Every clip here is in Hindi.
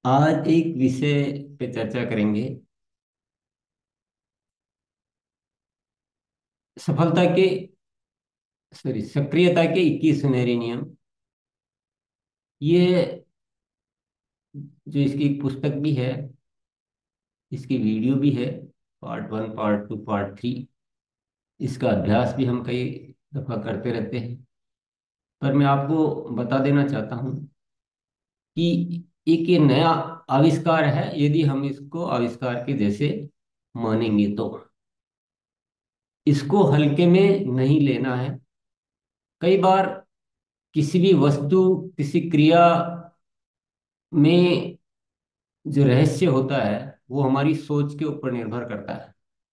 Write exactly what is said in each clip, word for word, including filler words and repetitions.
आज एक विषय पे चर्चा करेंगे। सफलता के सॉरी सक्रियता के इक्कीस सुनहरे नियम। ये जो इसकी एक पुस्तक भी है, इसकी वीडियो भी है। Part one, part two, part three. इसका अभ्यास भी हम कई दफा करते रहते हैं। पर मैं आपको बता देना चाहता हूँ कि एक ये नया आविष्कार है। यदि हम इसको आविष्कार के जैसे मानेंगे तो इसको हल्के में नहीं लेना है। कई बार किसी भी वस्तु, किसी क्रिया में जो रहस्य होता है वो हमारी सोच के ऊपर निर्भर करता है।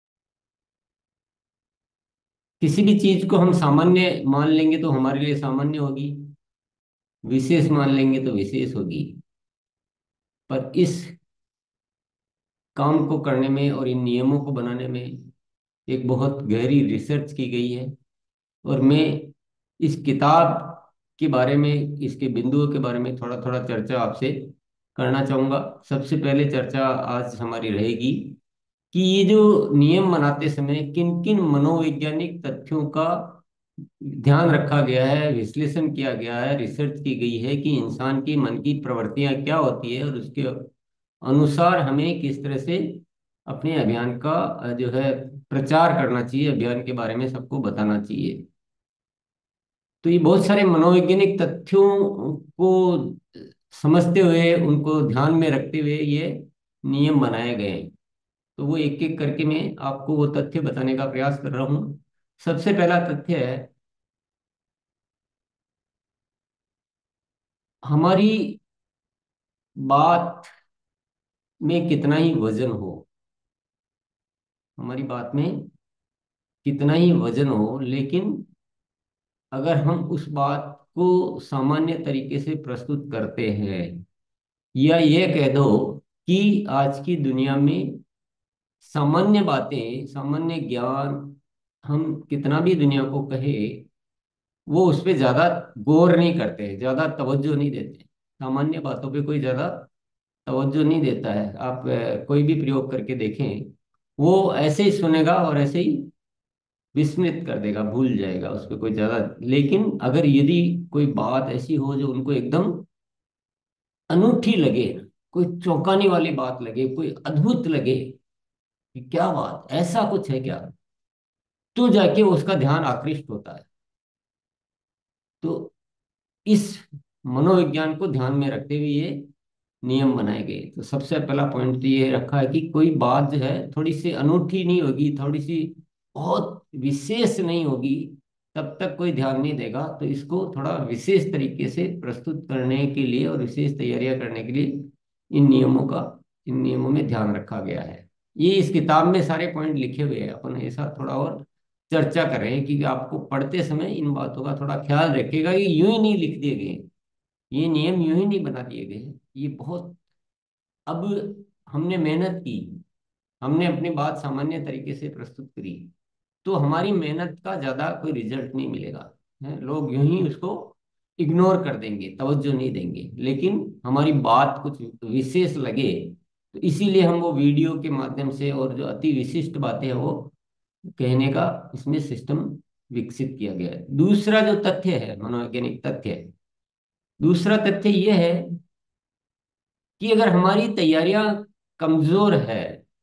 किसी भी चीज को हम सामान्य मान लेंगे तो हमारे लिए सामान्य होगी, विशेष मान लेंगे तो विशेष होगी। पर इस काम को करने में और इन नियमों को बनाने में एक बहुत गहरी रिसर्च की गई है। और मैं इस किताब के बारे में, इसके बिंदुओं के बारे में थोड़ा थोड़ा चर्चा आपसे करना चाहूँगा। सबसे पहले चर्चा आज हमारी रहेगी कि ये जो नियम बनाते समय किन किन मनोवैज्ञानिक तथ्यों का ध्यान रखा गया है, विश्लेषण किया गया है, रिसर्च की गई है कि इंसान की मन की प्रवृत्तियां क्या होती है और उसके अनुसार हमें किस तरह से अपने अभियान का अ, जो है प्रचार करना चाहिए, अभियान के बारे में सबको बताना चाहिए। तो ये बहुत सारे मनोवैज्ञानिक तथ्यों को समझते हुए, उनको ध्यान में रखते हुए ये नियम बनाए गए हैं। तो वो एक एक करके मैं आपको वो तथ्य बताने का प्रयास कर रहा हूँ। सबसे पहला तथ्य है, हमारी बात में कितना ही वजन हो, हमारी बात में कितना ही वजन हो, लेकिन अगर हम उस बात को सामान्य तरीके से प्रस्तुत करते हैं, या ये कह दो कि आज की दुनिया में सामान्य बातें, सामान्य ज्ञान, हम कितना भी दुनिया को कहे, वो उस पर ज्यादा गौर नहीं करते, ज्यादा तवज्जो नहीं देते। सामान्य बातों पे कोई ज्यादा तवज्जो नहीं देता है। आप अ, कोई भी प्रयोग करके देखें, वो ऐसे ही सुनेगा और ऐसे ही विस्मृत कर देगा, भूल जाएगा, उस पर कोई ज्यादा। लेकिन अगर यदि कोई बात ऐसी हो जो उनको एकदम अनूठी लगे, कोई चौंकाने वाली बात लगे, कोई अद्भुत लगे कि क्या बात, ऐसा कुछ है क्या, तो जाके उसका ध्यान आकृष्ट होता है। तो इस मनोविज्ञान को ध्यान में रखते हुए ये नियम बनाए गए। तो सबसे पहला पॉइंट तो ये रखा है कि कोई बात जो है थोड़ी सी अनूठी नहीं होगी, थोड़ी सी बहुत विशेष नहीं होगी, तब तक कोई ध्यान नहीं देगा। तो इसको थोड़ा विशेष तरीके से प्रस्तुत करने के लिए और विशेष तैयारियां करने के लिए इन नियमों का इन नियमों में ध्यान रखा गया है। ये इस किताब में सारे पॉइंट लिखे हुए हैं। अपन ऐसा थोड़ा और चर्चा कर रहे हैं कि आपको पढ़ते समय इन बातों का थोड़ा ख्याल रखिएगा कि यूं ही नहीं लिख दिए गए, ये नियम यूं ही नहीं बना दिए गए। ये बहुत, अब हमने मेहनत की, हमने अपनी बात सामान्य तरीके से प्रस्तुत करी, तो हमारी मेहनत का ज्यादा कोई रिजल्ट नहीं मिलेगा। है, लोग यूं ही उसको इग्नोर कर देंगे, तवज्जो नहीं देंगे। लेकिन हमारी बात कुछ विशेष लगे, तो इसीलिए हम वो वीडियो के माध्यम से और जो अति विशिष्ट बातें हैं वो कहने का इसमें सिस्टम विकसित किया गया है। दूसरा जो तथ्य है, मनोवैज्ञानिक तथ्य है, दूसरा तथ्य ये है कि अगर हमारी तैयारियां कमजोर है,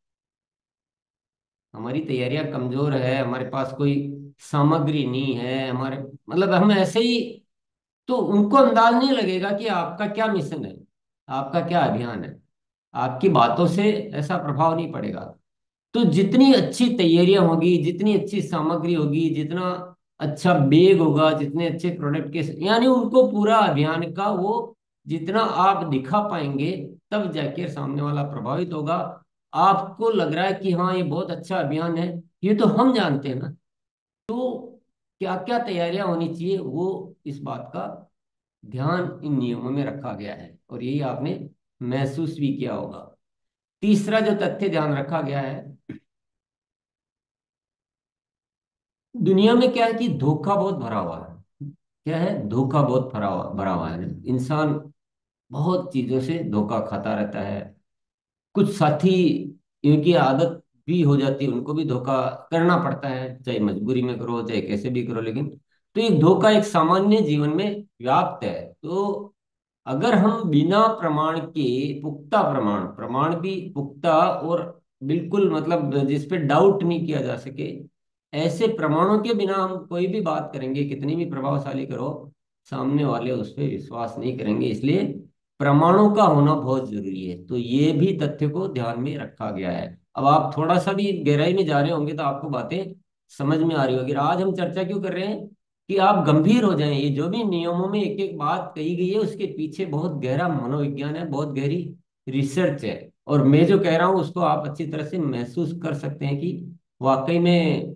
हमारी तैयारियां कमजोर है, हमारे पास कोई सामग्री नहीं है, हमारे मतलब हम ऐसे ही, तो उनको अंदाज नहीं लगेगा कि आपका क्या मिशन है, आपका क्या अभियान है। आपकी बातों से ऐसा प्रभाव नहीं पड़ेगा। तो जितनी अच्छी तैयारियां होगी, जितनी अच्छी सामग्री होगी, जितना अच्छा बैग होगा, जितने अच्छे प्रोडक्ट के, यानी उनको पूरा अभियान का वो जितना आप दिखा पाएंगे, तब जाके सामने वाला प्रभावित होगा। आपको लग रहा है कि हाँ ये बहुत अच्छा अभियान है, ये तो हम जानते हैं ना। तो क्या क्या तैयारियां होनी चाहिए, वो इस बात का ध्यान इन नियमों में रखा गया है, और यही आपने महसूस भी किया होगा। तीसरा जो तथ्य ध्यान रखा गया है, दुनिया में क्या है कि धोखा बहुत भरा हुआ है। क्या है? धोखा बहुत भरा हुआ भरा हुआ है। इंसान बहुत चीजों से धोखा खाता रहता है। कुछ साथी, इनकी आदत भी हो जाती है, उनको भी धोखा करना पड़ता है, चाहे मजबूरी में करो चाहे कैसे भी करो, लेकिन तो ये धोखा एक सामान्य जीवन में व्याप्त है। तो अगर हम बिना प्रमाण के, पुख्ता प्रमाण, प्रमाण भी पुख्ता और बिल्कुल मतलब जिस पे डाउट नहीं किया जा सके, ऐसे प्रमाणों के बिना हम कोई भी बात करेंगे, कितनी भी प्रभावशाली करो, सामने वाले उस पर विश्वास नहीं करेंगे। इसलिए प्रमाणों का होना बहुत जरूरी है। तो ये भी तथ्य को ध्यान में रखा गया है। अब आप थोड़ा सा भी गहराई में जा रहे होंगे तो आपको बातें समझ में आ रही होगी। आज हम चर्चा क्यों कर रहे हैं कि आप गंभीर हो जाएं। ये जो भी नियमों में एक एक बात कही गई है उसके पीछे बहुत गहरा मनोविज्ञान है, बहुत गहरी रिसर्च है। और मैं जो कह रहा हूँ उसको आप अच्छी तरह से महसूस कर सकते हैं कि वाकई में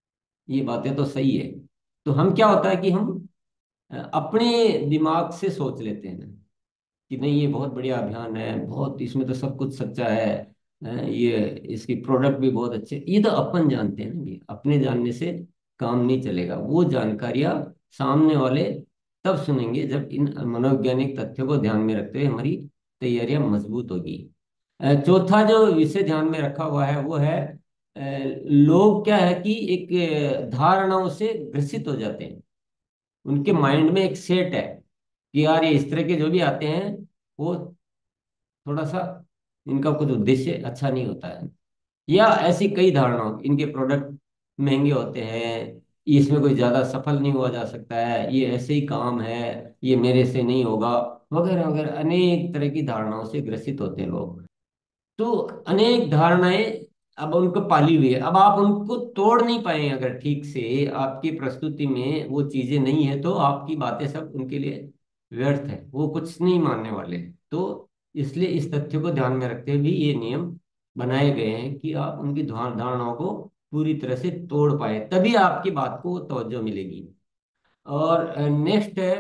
ये बातें तो सही है। तो हम क्या होता है कि हम अ, अपने दिमाग से सोच लेते हैं कि नहीं ये बहुत बढ़िया अभियान है, बहुत इसमें तो सब कुछ सच्चा है, अ, ये इसकी प्रोडक्ट भी बहुत अच्छे, ये तो अपन जानते हैं ना। ये अपने जानने से काम नहीं चलेगा। वो जानकारियां सामने वाले तब सुनेंगे जब इन मनोवैज्ञानिक तथ्यों को ध्यान में रखते हुए हमारी तैयारियां मजबूत होगी। अ, चौथा जो विषय ध्यान में रखा हुआ है वो है, अ, लोग क्या है कि एक अ, धारणाओं से ग्रसित हो जाते हैं। उनके माइंड में एक सेट है कि यार ये इस तरह के जो भी आते हैं वो थोड़ा सा, इनका कुछ उद्देश्य अच्छा नहीं होता है। या ऐसी कई धारणाओं, इनके प्रोडक्ट महंगे होते हैं, इसमें कोई ज्यादा सफल नहीं हुआ जा सकता है, ये ऐसे ही काम है, ये मेरे से नहीं होगा, वगैरह वगैरह अनेक तरह की धारणाओं से ग्रसित होते हैं लोग। तो अनेक धारणाएं अब उनको पाली हुई है। अब आप उनको तोड़ नहीं पाए, अगर ठीक से आपकी प्रस्तुति में वो चीजें नहीं है तो आपकी बातें सब उनके लिए व्यर्थ है, वो कुछ नहीं मानने वाले। तो इसलिए इस तथ्य को ध्यान में रखते हुए भी ये नियम बनाए गए हैं कि आप उनकी धा- धारणाओं को पूरी तरह से तोड़ पाए, तभी आपकी बात को तवज्जो मिलेगी। और नेक्स्ट है,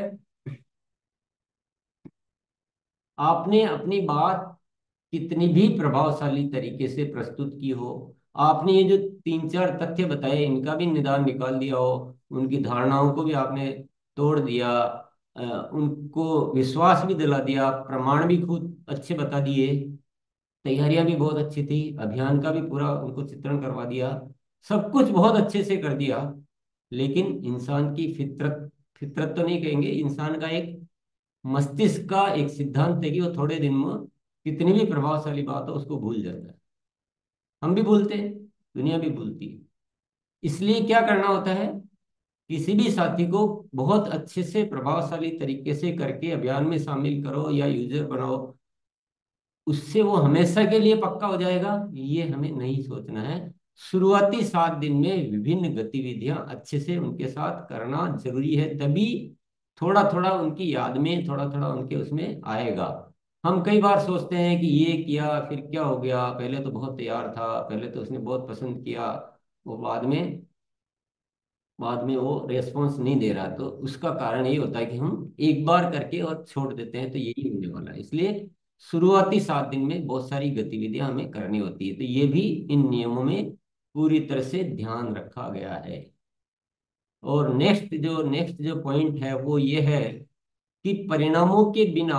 आपने अपनी बात कितनी भी प्रभावशाली तरीके से प्रस्तुत की हो, आपने ये जो तीन चार तथ्य बताए इनका भी निदान निकाल दिया हो, उनकी धारणाओं को भी आपने तोड़ दिया, अ, उनको विश्वास भी दिला दिया, प्रमाण भी खुद अच्छे बता दिए, तैयारियां भी बहुत अच्छी थी, अभियान का भी पूरा उनको चित्रण करवा दिया, सब कुछ बहुत अच्छे से कर दिया, लेकिन इंसान की फितरत, फितरत तो नहीं कहेंगे, इंसान का एक मस्तिष्क का एक सिद्धांत है कि वो थोड़े दिन में कितनी भी प्रभावशाली बात हो उसको भूल जाता है। हम भी भूलते हैं, दुनिया भी भूलती है। इसलिए क्या करना होता है, किसी भी साथी को बहुत अच्छे से प्रभावशाली तरीके से करके अभियान में शामिल करो या यूजर बनाओ, उससे वो हमेशा के लिए पक्का हो जाएगा, ये हमें नहीं सोचना है। शुरुआती सात दिन में विभिन्न गतिविधियां अच्छे से उनके साथ करना जरूरी है, तभी थोड़ा थोड़ा उनकी याद में, थोड़ा थोड़ा उनके उसमें आएगा। हम कई बार सोचते हैं कि ये किया फिर क्या हो गया, पहले तो बहुत तैयार था, पहले तो उसने बहुत पसंद किया, वो बाद में बाद में वो रेस्पॉन्स नहीं दे रहा, तो उसका कारण ये होता है कि हम एक बार करके और छोड़ देते हैं, तो यही होने वाला है। इसलिए शुरुआती सात दिन में बहुत सारी गतिविधियां हमें करनी होती है, तो ये भी इन नियमों में पूरी तरह से ध्यान रखा गया है। और नेक्स्ट जो नेक्स्ट जो पॉइंट है वो ये है कि परिणामों के बिना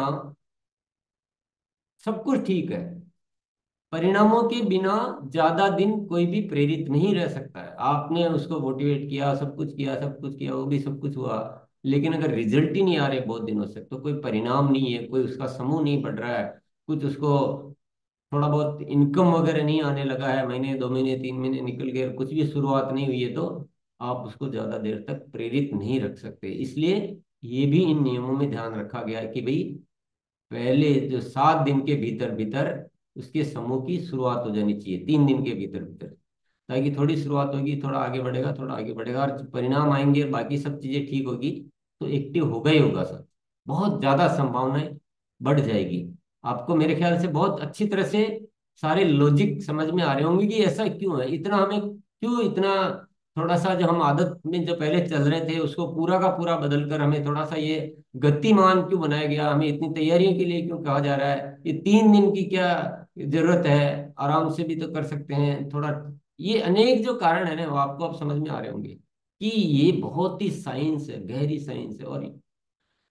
सब कुछ ठीक है, परिणामों के बिना ज्यादा दिन कोई भी प्रेरित नहीं रह सकता है। आपने उसको मोटिवेट किया, सब कुछ किया, सब कुछ किया, वो भी सब कुछ हुआ, लेकिन अगर रिजल्ट ही नहीं आ रहे बहुत दिनों से, तो कोई परिणाम नहीं है, कोई उसका समूह नहीं बढ़ रहा है, कुछ उसको थोड़ा बहुत इनकम वगैरह नहीं आने लगा है, महीने दो महीने तीन महीने निकल गए और कुछ भी शुरुआत नहीं हुई है, तो आप उसको ज्यादा देर तक प्रेरित नहीं रख सकते। इसलिए ये भी इन नियमों में ध्यान रखा गया है कि भाई पहले जो सात दिन के भीतर भीतर उसके समूह की शुरुआत हो जानी चाहिए, तीन दिन के भीतर भीतर, ताकि थोड़ी शुरुआत होगी, थोड़ा आगे बढ़ेगा, थोड़ा आगे बढ़ेगा, और परिणाम आएंगे, बाकी सब चीजें ठीक होगी, तो एक्टिव होगा ही होगा सब, बहुत ज्यादा संभावनाएं बढ़ जाएगी। आपको मेरे ख्याल से बहुत अच्छी तरह से सारे लॉजिक समझ में आ रहे होंगे कि ऐसा क्यों है, इतना हमें क्यों इतना, थोड़ा सा जो हम आदत में जो पहले चल रहे थे उसको पूरा का पूरा बदल कर हमें थोड़ा सा ये गतिमान क्यों बनाया गया, हमें इतनी तैयारियों के लिए क्यों कहा जा रहा है, ये तीन दिन की क्या जरूरत है, आराम से भी तो कर सकते हैं थोड़ा। ये अनेक जो कारण है ना वो आपको अब समझ में आ रहे होंगे कि ये बहुत ही साइंस है, गहरी साइंस है। और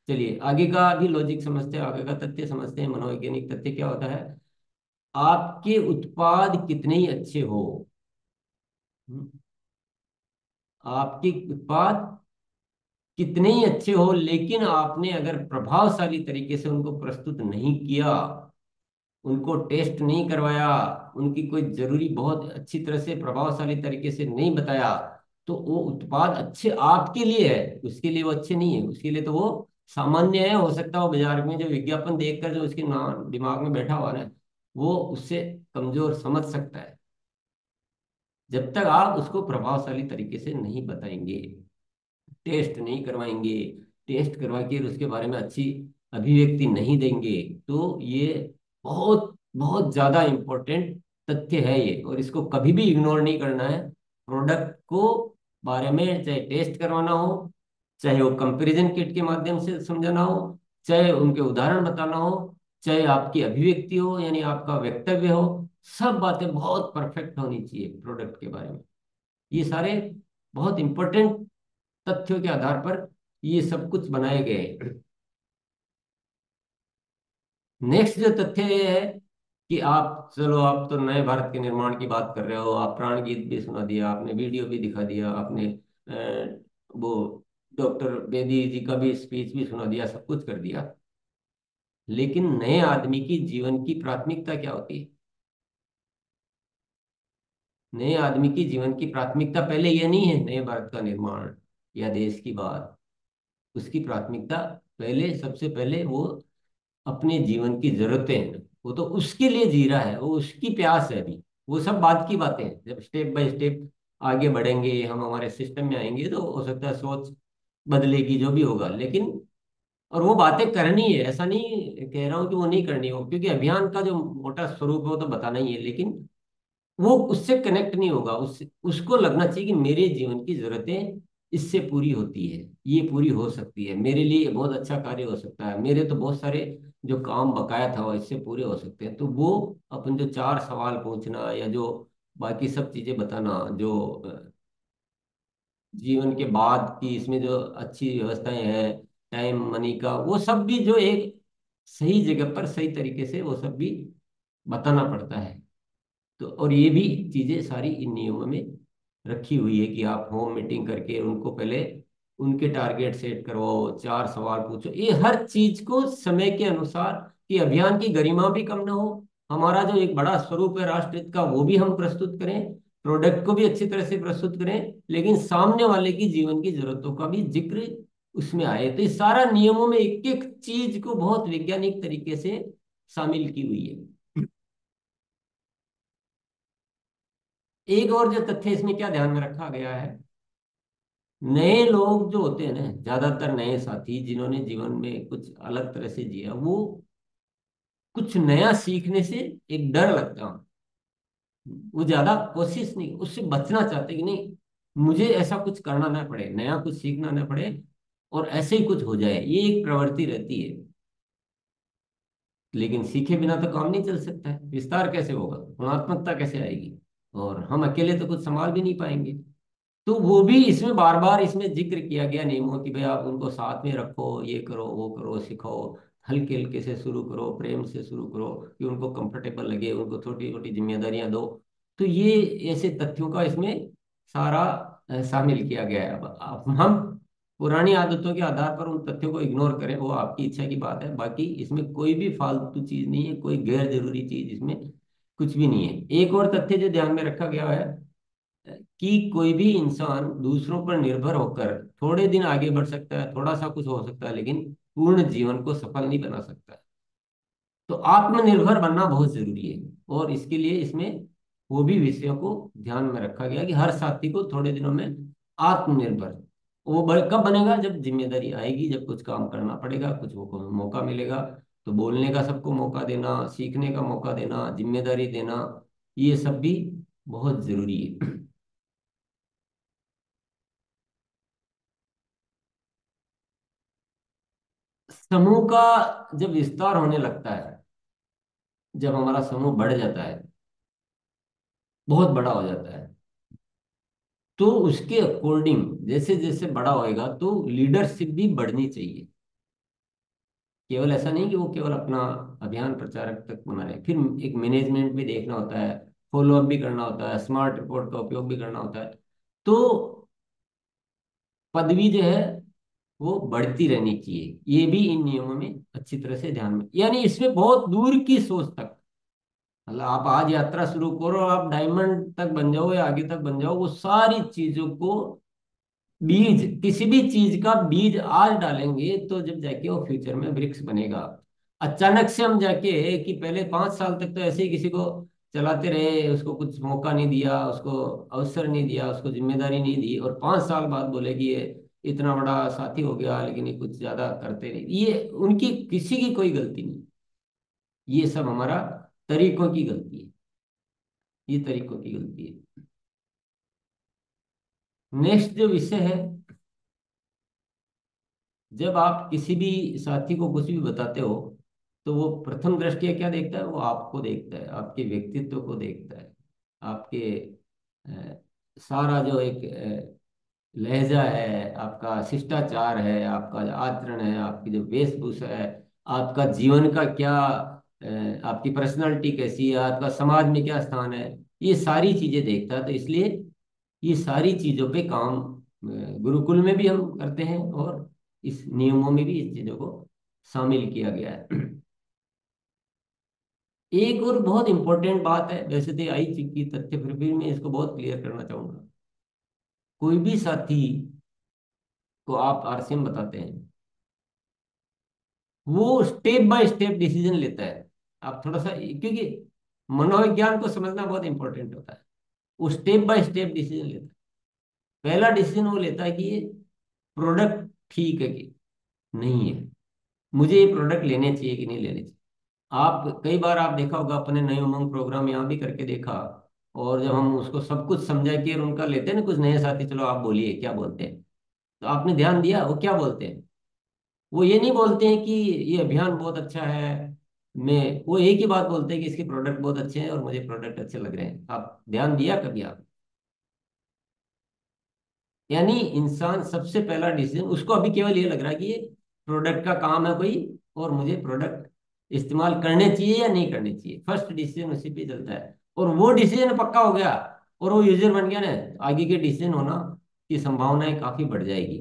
चलिए आगे का भी लॉजिक समझते हैं, आगे का तथ्य समझते हैं। मनोवैज्ञानिक तथ्य क्या होता है? आपके उत्पाद कितने ही अच्छे हो, हम्म, आपके उत्पाद कितने ही अच्छे हो, लेकिन आपने अगर प्रभावशाली तरीके से उनको प्रस्तुत नहीं किया, उनको टेस्ट नहीं करवाया, उनकी कोई जरूरी बहुत अच्छी तरह से प्रभावशाली तरीके से नहीं बताया, तो वो उत्पाद अच्छे आपके लिए है, उसके लिए वो अच्छे नहीं है। उसके लिए तो वो सामान्य है। हो सकता है वो बाजार में जो विज्ञापन देखकर जो उसके ना दिमाग में बैठा हुआ है, वो उससे कमजोर समझ सकता है, जब तक आप उसको प्रभावशाली तरीके से नहीं बताएंगे, टेस्ट नहीं करवाएंगे, टेस्ट करवा के उसके बारे में अच्छी अभिव्यक्ति नहीं देंगे। तो ये बहुत बहुत ज्यादा इम्पोर्टेंट तथ्य है ये, और इसको कभी भी इग्नोर नहीं करना है। प्रोडक्ट को बारे में चाहे टेस्ट करवाना हो, चाहे वो कंपैरिजन किट के माध्यम से समझाना हो, चाहे उनके उदाहरण बताना हो, चाहे आपकी अभिव्यक्ति हो यानी आपका वक्तव्य हो, सब बातें बहुत परफेक्ट होनी चाहिए प्रोडक्ट के बारे में। ये सारे बहुत इंपॉर्टेंट तथ्यों के आधार पर ये सब कुछ बनाए गए हैं। नेक्स्ट जो तथ्य ये है कि आप, चलो आप तो नए भारत के निर्माण की बात कर रहे हो, आप प्राण गीत भी सुना दिया, आपने वीडियो भी दिखा दिया, आपने अ, वो डॉक्टर बेदी जी का भी स्पीच भी सुना दिया, सब कुछ कर दिया, लेकिन नए आदमी की जीवन की प्राथमिकता क्या होती है? नए आदमी की जीवन की प्राथमिकता पहले यह नहीं है नए भारत का निर्माण या देश की बात। उसकी प्राथमिकता पहले, सबसे पहले वो अपने जीवन की जरूरतें हैं, वो तो उसके लिए जी रहा है, वो उसकी प्यास है अभी। वो सब बाद की बातें हैं, जब स्टेप बाय स्टेप आगे बढ़ेंगे, हम हमारे सिस्टम में आएंगे, तो हो सकता है सोच बदलेगी, जो भी होगा। लेकिन और वो बातें करनी है, ऐसा नहीं कह रहा हूँ कि वो नहीं करनी हो, क्योंकि अभियान का जो मोटा स्वरूप है वो तो बताना ही है, लेकिन वो उससे कनेक्ट नहीं होगा। उससे उसको लगना चाहिए कि मेरे जीवन की जरूरतें इससे पूरी होती है, ये पूरी हो सकती है, मेरे लिए ये बहुत अच्छा कार्य हो सकता है, मेरे तो बहुत सारे जो काम बकाया था वो इससे पूरे हो सकते हैं। तो वो अपन जो चार सवाल पूछना या जो बाकी सब चीजें बताना, जो अ, जीवन के बाद की इसमें जो अच्छी व्यवस्थाएं हैं, टाइम मनी का, वो सब भी जो एक सही जगह पर सही तरीके से वो सब भी बताना पड़ता है। तो और ये भी चीजें सारी इन नियमों में रखी हुई है कि आप होम मीटिंग करके उनको पहले उनके टारगेट सेट करवाओ, चार सवाल पूछो, ये हर चीज को समय के अनुसार, कि अभियान की गरिमा भी कम ना हो, हमारा जो एक बड़ा स्वरूप है राष्ट्रहित का वो भी हम प्रस्तुत करें, प्रोडक्ट को भी अच्छी तरह से प्रस्तुत करें, लेकिन सामने वाले की जीवन की जरूरतों का भी जिक्र उसमें आए। तो इस सारा नियमों में एक एक चीज को बहुत वैज्ञानिक तरीके से शामिल की हुई है। एक और जो तथ्य इसमें क्या ध्यान में रखा गया है, नए लोग जो होते हैं ना, ज्यादातर नए साथी जिन्होंने जीवन में कुछ अलग तरह से जिया, वो कुछ नया सीखने से एक डर लगता है, वो ज्यादा कोशिश नहीं, उससे बचना चाहते कि नहीं मुझे ऐसा कुछ करना ना पड़े, नया कुछ सीखना ना पड़े, और ऐसे ही कुछ हो जाए, ये एक प्रवृत्ति रहती है। लेकिन सीखे बिना तो काम नहीं चल सकता है, विस्तार कैसे होगा, गुणात्मकता कैसे आएगी, और हम अकेले तो कुछ संभाल भी नहीं पाएंगे। तो वो भी इसमें बार बार इसमें जिक्र किया गया नियमों की, भाई आप उनको साथ में रखो, ये करो वो करो, सिखाओ, हल्के हल्के से शुरू करो, प्रेम से शुरू करो, कि उनको कंफर्टेबल लगे, उनको छोटी छोटी जिम्मेदारियां दो। तो ये ऐसे तथ्यों का इसमें सारा अ, शामिल किया गया है। अब अब हम पुरानी आदतों के आधार पर उन तथ्यों को इग्नोर करें, वो आपकी इच्छा की बात है, बाकी इसमें कोई भी फालतू चीज नहीं है, कोई गैर जरूरी चीज इसमें कुछ भी नहीं है। एक और तथ्य जो ध्यान में रखा गया है कि कोई भी इंसान दूसरों पर निर्भर होकर थोड़े दिन आगे बढ़ सकता है, थोड़ा सा कुछ हो सकता है, लेकिन पूर्ण जीवन को सफल नहीं बना सकता। तो आत्मनिर्भर बनना बहुत जरूरी है, और इसके लिए इसमें वो भी विषयों को ध्यान में रखा गया कि हर साथी को थोड़े दिनों में आत्मनिर्भर, वो ब- कब बनेगा, जब जिम्मेदारी आएगी, जब कुछ काम करना पड़ेगा, कुछ वो को मौका मिलेगा, तो बोलने का सबको मौका देना, सीखने का मौका देना, जिम्मेदारी देना, ये सब भी बहुत जरूरी है। समूह का जब विस्तार होने लगता है, जब हमारा समूह बढ़ जाता है, बहुत बड़ा हो जाता है, तो उसके अकॉर्डिंग जैसे जैसे बड़ा होएगा तो लीडरशिप भी बढ़नी चाहिए। केवल ऐसा नहीं कि वो केवल अपना अभियान प्रचारक तक बना रहे, फिर एक मैनेजमेंट भी देखना होता है, फॉलो अप भी करना होता है, स्मार्ट रिपोर्ट का उपयोग भी करना होता है। तो पदवी जो है वो बढ़ती रहनी चाहिए, ये भी इन नियमों में अच्छी तरह से ध्यान में, यानी इसमें बहुत दूर की सोच तक, मतलब आप आज यात्रा शुरू करो, आप डायमंड तक बन जाओ या आगे तक बन जाओ, वो सारी चीजों को, बीज, किसी भी चीज का बीज आज डालेंगे तो जब जाके वो फ्यूचर में वृक्ष बनेगा। अचानक से हम जाके कि पहले पांच साल तक तो ऐसे ही किसी को चलाते रहे, उसको कुछ मौका नहीं दिया, उसको अवसर नहीं दिया, उसको जिम्मेदारी नहीं दी, और पांच साल बाद बोले कि ये इतना बड़ा साथी हो गया लेकिन ये कुछ ज्यादा करते नहीं, ये उनकी किसी की कोई गलती नहीं, ये सब हमारा तरीकों की गलती है, ये तरीकों की गलती है। नेक्स्ट जो विषय है, जब आप किसी भी साथी को कुछ भी बताते हो तो वो प्रथम दृष्टया क्या देखता है, वो आपको देखता है, आपके व्यक्तित्व को देखता है, आपके अ, सारा जो एक अ, लहजा है, आपका शिष्टाचार है, आपका जो आचरण है, आपकी जो वेशभूषा है, आपका जीवन का क्या अ, आपकी पर्सनालिटी कैसी है, आपका समाज में क्या स्थान है, ये सारी चीजें देखता है। तो इसलिए ये सारी चीजों पे काम अ, गुरुकुल में भी हम करते हैं, और इस नियमों में भी इस चीजों को शामिल किया गया है। एक और बहुत इंपॉर्टेंट बात है, वैसे तो आई चुकी तथ्य, फिर भी मैं इसको बहुत क्लियर करना चाहूंगा। कोई भी साथी को आप आरसीएम बताते हैं, वो स्टेप बाय स्टेप डिसीजन लेता है। आप थोड़ा सा, क्योंकि मनोविज्ञान को समझना बहुत इंपॉर्टेंट होता है, वो स्टेप बाय स्टेप डिसीजन लेता है। पहला डिसीजन वो लेता है कि ये प्रोडक्ट ठीक है कि नहीं है, मुझे ये प्रोडक्ट लेने चाहिए कि नहीं लेने चाहिए। आप कई बार आप देखा होगा, अपने नए उमंग प्रोग्राम यहाँ भी करके देखा, और जब हम उसको सब कुछ समझा के और उनका लेते हैं ना, कुछ नए साथी, चलो आप बोलिए क्या बोलते हैं, तो आपने ध्यान दिया वो क्या बोलते हैं? वो ये नहीं बोलते हैं कि ये अभियान बहुत अच्छा है, मैं, वो एक ही बात बोलते हैं कि इसके प्रोडक्ट बहुत अच्छे हैं और मुझे प्रोडक्ट अच्छे लग रहे हैं। आप ध्यान दिया कभी आप? यानी इंसान सबसे पहला डिसीजन उसको अभी केवल ये लग रहा है कि ये प्रोडक्ट का काम है कोई, और मुझे प्रोडक्ट इस्तेमाल करने चाहिए या नहीं करने चाहिए, फर्स्ट डिसीजन उसी पे चलता है। और वो डिसीजन पक्का हो गया और वो यूजर बन गया ना, आगे के डिसीजन होना की संभावनाएं काफी बढ़ जाएगी।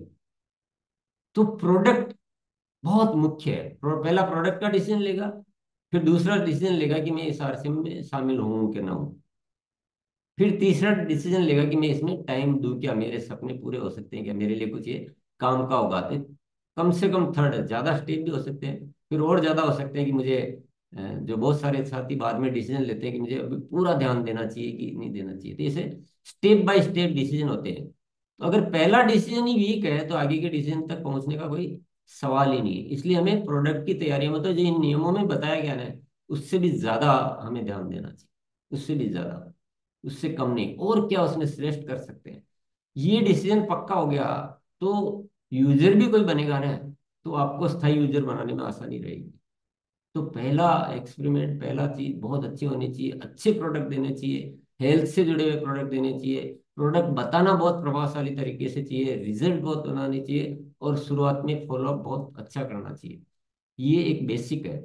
तो प्रोडक्ट बहुत मुख्य है। प्रो- पहला प्रोडक्ट का डिसीजन लेगा, फिर दूसरा डिसीजन लेगा कि मैं इस आरसीएम में शामिल हूँ कि ना हूँ, फिर तीसरा डिसीजन लेगा कि मैं इसमें टाइम दूं क्या, मेरे सपने पूरे हो सकते हैं क्या, मेरे लिए कुछ ये काम का होगा। तो कम से कम थर्ड, ज्यादा स्टेप भी हो सकते हैं, फिर और ज्यादा हो सकते हैं कि मुझे अ, जो बहुत सारे साथी बाद में डिसीजन लेते हैं कि मुझे अभी पूरा ध्यान देना चाहिए कि नहीं देना चाहिए। तो ऐसे स्टेप बाय स्टेप डिसीजन होते हैं। तो अगर पहला डिसीजन ही वीक है तो आगे के डिसीजन तक पहुंचने का कोई सवाल ही नहीं है। इसलिए हमें प्रोडक्ट की तैयारी में तो जो इन नियमों में बताया गया ना, उससे भी ज्यादा हमें ध्यान देना चाहिए, उससे भी ज्यादा, उससे कम नहीं। और क्या उसमें श्रेष्ठ कर सकते हैं, ये डिसीजन पक्का हो गया तो यूजर भी कोई बनेगा ना, तो आपको स्थायी यूजर बनाने में आसानी रहेगी। तो पहला एक्सपेरिमेंट, पहला चीज बहुत अच्छी होनी चाहिए, अच्छे प्रोडक्ट देने चाहिए, हेल्थ से जुड़े हुए प्रोडक्ट देने चाहिए, प्रोडक्ट बताना बहुत प्रभावशाली तरीके से चाहिए, रिजल्ट बहुत बनाने चाहिए, और शुरुआत में फॉलोअप बहुत अच्छा करना चाहिए। ये एक बेसिक है।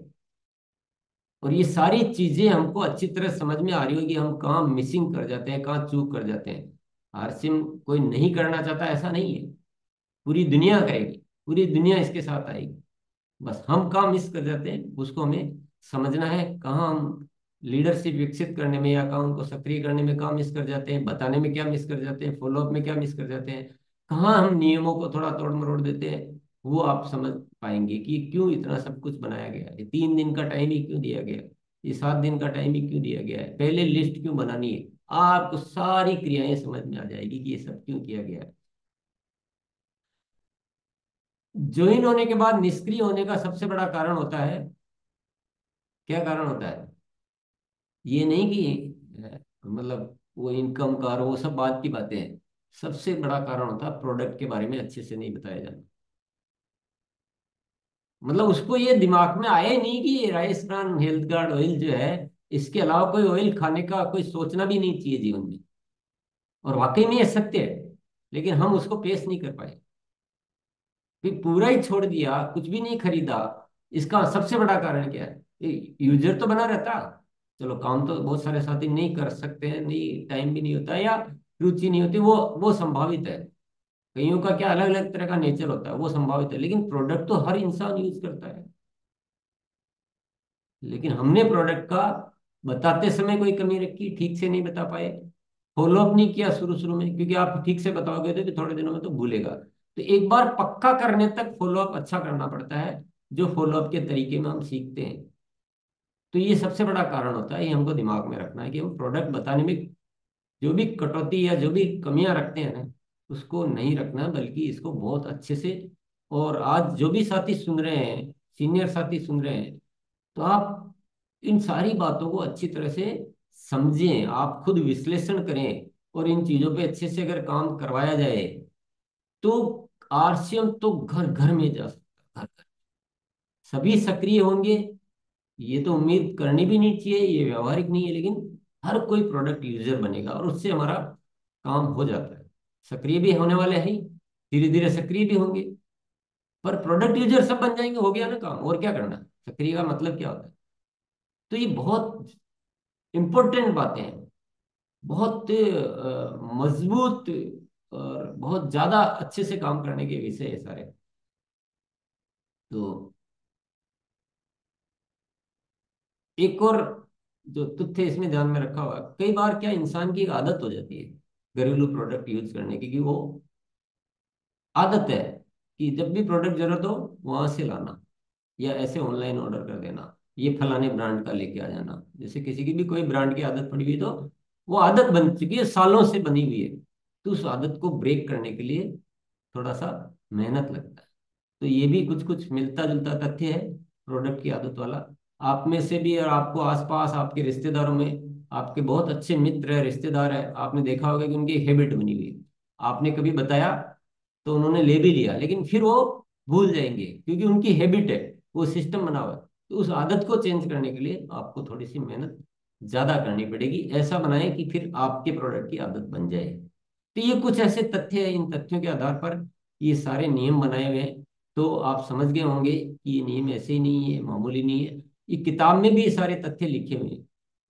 और ये सारी चीजें हमको अच्छी तरह समझ में आ रही होगी, हम कहाँ मिसिंग कर जाते हैं, कहाँ चूक कर जाते हैं। आरसिम कोई नहीं करना चाहता ऐसा नहीं है, पूरी दुनिया करेगी, पूरी दुनिया इसके साथ आएगी। बस हम कहाँ मिस कर जाते हैं उसको हमें समझना है, कहाँ हम लीडरशिप विकसित करने में या कहाँ उनको सक्रिय करने में कहाँ मिस कर जाते हैं, बताने में क्या मिस कर जाते हैं, फॉलोअप में क्या मिस कर जाते हैं, कहाँ हम नियमों को थोड़ा तोड़ मरोड़ देते हैं। वो आप समझ पाएंगे कि क्यों इतना सब कुछ बनाया गया है, ये तीन दिन का टाइम ही क्यों दिया गया है, ये सात दिन का टाइम ही क्यों दिया गया है, पहले लिस्ट क्यों बनानी है। आपको सारी क्रियाएं समझ में आ जाएगी कि ये सब क्यों किया गया है। ज्वाइन होने के बाद निष्क्रिय होने का सबसे बड़ा कारण होता है, क्या कारण होता है? ये नहीं कि अ, मतलब वो इनकम का और वो सब बात की बातें हैं, सबसे बड़ा कारण होता है प्रोडक्ट के बारे में अच्छे से नहीं बताया जाना। मतलब उसको ये दिमाग में आए नहीं कि rice bran health guard oil जो है, इसके अलावा कोई ऑयल खाने का कोई सोचना भी नहीं चाहिए जीवन में। और वाकई में ये सत्य है, लेकिन हम उसको पेश नहीं कर पाए, फिर पूरा ही छोड़ दिया, कुछ भी नहीं खरीदा। इसका सबसे बड़ा कारण क्या है? यूजर तो बना रहता, चलो काम तो बहुत सारे साथी नहीं कर सकते हैं, नहीं टाइम भी नहीं होता या रुचि नहीं होती, वो वो संभावित है। कईयों का क्या अलग अलग तरह का नेचर होता है, वो संभावित है, लेकिन प्रोडक्ट तो हर इंसान यूज करता है। लेकिन हमने प्रोडक्ट का बताते समय कोई कमी रखी, ठीक से नहीं बता पाए, फॉलोअप नहीं किया शुरू शुरू में, क्योंकि आप ठीक से बताओगे तो कि थोड़े दिनों में तो भूलेगा। तो एक बार पक्का करने तक फॉलोअप अच्छा करना पड़ता है, जो फॉलोअप के तरीके में हम सीखते हैं। तो ये सबसे बड़ा कारण होता है, ये हमको दिमाग में रखना है कि हम प्रोडक्ट बताने में जो भी कटौती या जो भी कमियां रखते हैं ना, उसको नहीं रखना है, बल्कि इसको बहुत अच्छे से। और आज जो भी साथी सुन रहे हैं, सीनियर साथी सुन रहे हैं, तो आप इन सारी बातों को अच्छी तरह से समझें, आप खुद विश्लेषण करें, और इन चीजों पे अच्छे से अगर काम करवाया जाए तो आरसीएम तो घर घर में जा सकता है, घर घर सभी सक्रिय होंगे। ये तो उम्मीद करनी भी नहीं चाहिए, ये व्यवहारिक नहीं है, लेकिन हर कोई प्रोडक्ट यूजर बनेगा और उससे हमारा काम हो जाता है। सक्रिय भी होने वाले हैं, धीरे धीरे सक्रिय भी होंगे, पर प्रोडक्ट यूजर सब बन जाएंगे, हो गया ना काम, और क्या करना है? सक्रिय का मतलब क्या होता है? तो ये बहुत इंपॉर्टेंट बातें हैं, बहुत अ, मजबूत और बहुत ज्यादा अच्छे से काम करने के विषय है सारे। तो एक और जो तथ्य इसमें ध्यान में रखा हुआ है, कई बार क्या इंसान की एक आदत हो जाती है घरेलू प्रोडक्ट यूज करने की, कि वो आदत है कि जब भी प्रोडक्ट जरूरत हो वहां से लाना, या ऐसे ऑनलाइन ऑर्डर कर देना, ये फलाने ब्रांड का लेके आ जाना। जैसे किसी की भी कोई ब्रांड की आदत पड़ी हुई है, तो वो आदत बन चुकी है, सालों से बनी हुई है, तो उस आदत को ब्रेक करने के लिए थोड़ा सा मेहनत लगता है। तो ये भी कुछ कुछ मिलता जुलता तथ्य है प्रोडक्ट की आदत वाला। आप में से भी, और आपको आसपास आपके रिश्तेदारों में आपके बहुत अच्छे मित्र है, रिश्तेदार है, आपने देखा होगा कि उनकी हैबिट बनी हुई है। आपने कभी बताया तो उन्होंने ले भी लिया, लेकिन फिर वो भूल जाएंगे, क्योंकि उनकी हैबिट है, वो सिस्टम बना हुआ है। तो उस आदत को चेंज करने के लिए आपको थोड़ी सी मेहनत ज्यादा करनी पड़ेगी। ऐसा बनाएं कि फिर आपके प्रोडक्ट की आदत बन जाए। तो ये कुछ ऐसे तथ्य हैं, इन तथ्यों के आधार पर ये सारे नियम बनाए हुए हैं। तो आप समझ गए होंगे कि ये नियम ऐसे ही नहीं है, मामूली नहीं है, ये किताब में भी ये सारे तथ्य लिखे हुए हैं,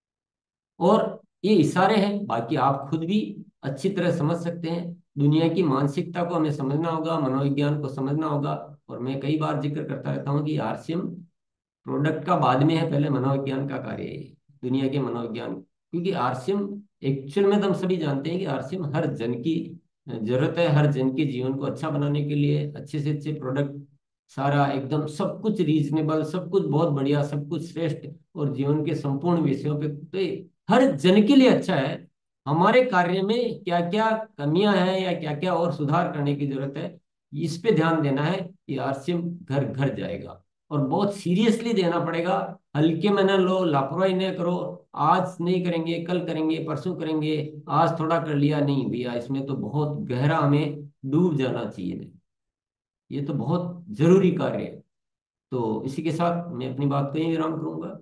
और ये इशारे हैं, बाकी आप खुद भी अच्छी तरह समझ सकते हैं। दुनिया की मानसिकता को हमें समझना होगा, मनोविज्ञान को समझना होगा। और मैं कई बार जिक्र करता रहता हूँ कि आरसीएम प्रोडक्ट का बाद में है, पहले मनोविज्ञान का कार्य है ये, दुनिया के मनोविज्ञान। क्योंकि आरसीएम एक्चुअल में तो हम सभी जानते हैं कि आरसीएम हर जन की जरूरत है, हर जन के जीवन को अच्छा बनाने के लिए अच्छे से अच्छे प्रोडक्ट, सारा एकदम सब कुछ रीजनेबल, सब कुछ बहुत बढ़िया, सब कुछ श्रेष्ठ, और जीवन के संपूर्ण विषयों पे तो ये हर जन के लिए अच्छा है। हमारे कार्य में क्या क्या कमियां हैं या क्या क्या और सुधार करने की जरूरत है, इस पे ध्यान देना है। ये आरसीएम घर घर जाएगा, और बहुत सीरियसली देना पड़ेगा। हल्के में न लो, लापरवाही न करो, आज नहीं करेंगे, कल करेंगे, परसों करेंगे, आज थोड़ा कर लिया, नहीं भैया, इसमें तो बहुत गहरा हमें डूब जाना चाहिए। ये तो बहुत जरूरी कार्य है। तो इसी के साथ मैं अपनी बात को यहीं विराम करूंगा।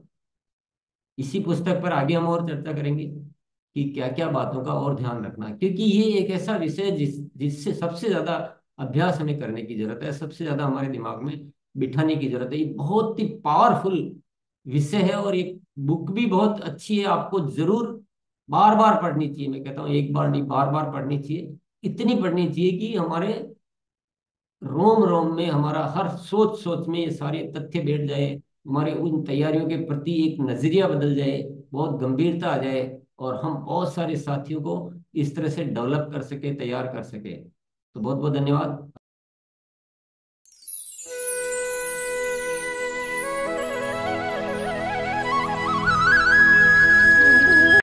इसी पुस्तक पर आगे हम और चर्चा करेंगे कि क्या क्या बातों का और ध्यान रखना है, क्योंकि ये एक ऐसा विषय है जिस जिससे सबसे ज्यादा अभ्यास हमें करने की जरूरत है, सबसे ज्यादा हमारे दिमाग में बिठाने की जरूरत है। ये बहुत ही पावरफुल विषय है, और ये बुक भी बहुत अच्छी है, आपको जरूर बार बार पढ़नी चाहिए। मैं कहता हूँ एक बार नहीं, बार बार पढ़नी चाहिए। इतनी पढ़नी चाहिए कि हमारे रोम रोम में, हमारा हर सोच सोच में ये सारे तथ्य बैठ जाए, हमारे उन तैयारियों के प्रति एक नजरिया बदल जाए, बहुत गंभीरता आ जाए, और हम बहुत सारे साथियों को इस तरह से डेवलप कर सके, तैयार कर सके। तो बहुत बहुत धन्यवाद।